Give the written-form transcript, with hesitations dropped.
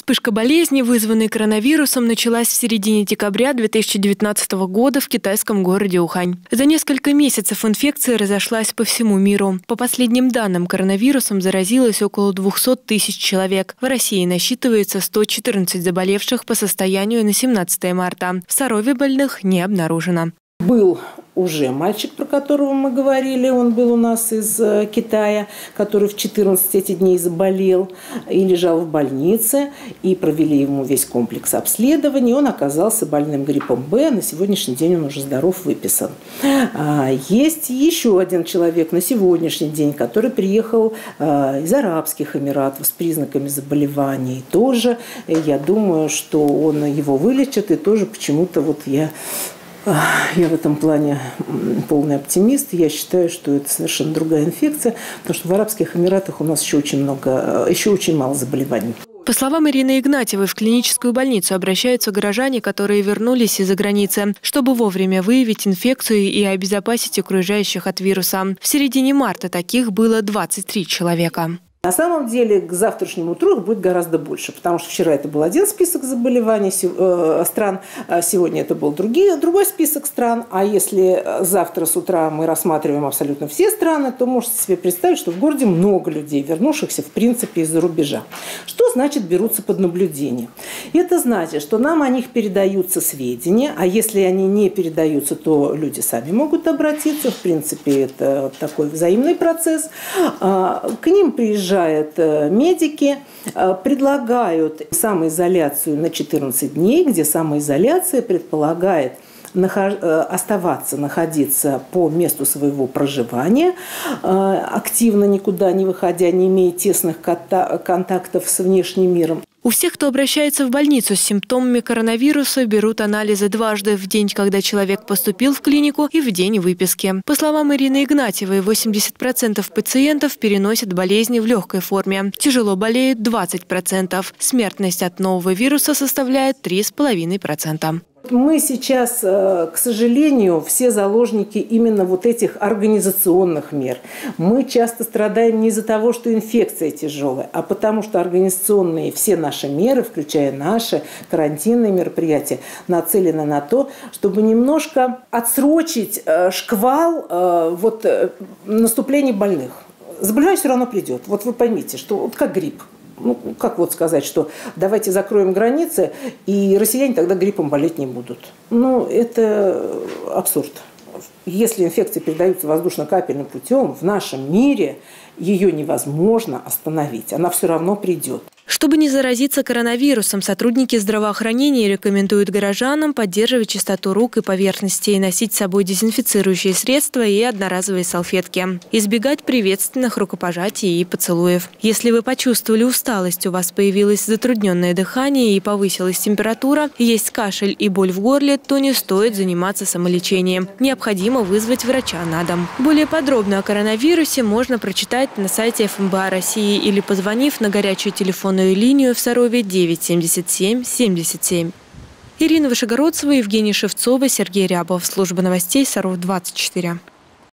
Вспышка болезни, вызванной коронавирусом, началась в середине декабря 2019 года в китайском городе Ухань. За несколько месяцев инфекция разошлась по всему миру. По последним данным, коронавирусом заразилось около 200 тысяч человек. В России насчитывается 114 заболевших по состоянию на 17 марта. В Сарове больных не обнаружено. Был уже мальчик, про которого мы говорили, он был у нас из Китая, который в 14 эти дней заболел и лежал в больнице, и провели ему весь комплекс обследований. Он оказался больным гриппом Б, на сегодняшний день он уже здоров, выписан. Есть еще один человек на сегодняшний день, который приехал из Арабских Эмиратов с признаками заболеваний. Тоже, я думаю, что он его вылечит, и тоже почему-то я в этом плане полный оптимист. Я считаю, что это совершенно другая инфекция, потому что в Арабских Эмиратах у нас еще очень мало заболеваний. По словам Ирины Игнатьевой, в клиническую больницу обращаются горожане, которые вернулись из-за границы, чтобы вовремя выявить инфекцию и обезопасить окружающих от вируса. В середине марта таких было 23 человека. На самом деле к завтрашнему утру их будет гораздо больше, потому что вчера это был один список заболеваний стран, а сегодня это был другой список стран. А если завтра с утра мы рассматриваем абсолютно все страны, то можете себе представить, что в городе много людей, вернувшихся в принципе из-за рубежа. Что значит берутся под наблюдение? Это значит, что нам о них передаются сведения, а если они не передаются, то люди сами могут обратиться. В принципе, это такой взаимный процесс. К ним приезжают медики, предлагают самоизоляцию на 14 дней, где самоизоляция предполагает находиться по месту своего проживания, активно никуда не выходя, не имея тесных контактов с внешним миром. У всех, кто обращается в больницу с симптомами коронавируса, берут анализы дважды: в день, когда человек поступил в клинику, и в день выписки. По словам Ирины Игнатьевой, 80% пациентов переносят болезни в легкой форме. Тяжело болеют 20%. Смертность от нового вируса составляет 3,5%. Мы сейчас, к сожалению, все заложники именно вот этих организационных мер. Мы часто страдаем не из-за того, что инфекция тяжелая, а потому что организационные все наши меры, включая наши карантинные мероприятия, нацелены на то, чтобы немножко отсрочить шквал наступления больных. Заболевание все равно придет. Вот вы поймите, что как грипп. Как сказать, что давайте закроем границы, и россияне тогда гриппом болеть не будут. Это абсурд. Если инфекции передаются воздушно-капельным путем, в нашем мире ее невозможно остановить. Она все равно придет. Чтобы не заразиться коронавирусом, сотрудники здравоохранения рекомендуют горожанам поддерживать чистоту рук и поверхностей, носить с собой дезинфицирующие средства и одноразовые салфетки. Избегать приветственных рукопожатий и поцелуев. Если вы почувствовали усталость, у вас появилось затрудненное дыхание и повысилась температура, есть кашель и боль в горле, то не стоит заниматься самолечением. Необходимо вызвать врача на дом. Более подробно о коронавирусе можно прочитать на сайте ФМБА России или позвонив на горячую телефонную линию в Сарове 977 77. Ирина Вышегородцева, Евгений Шевцова, Сергей Рябов. Служба новостей Саров 24.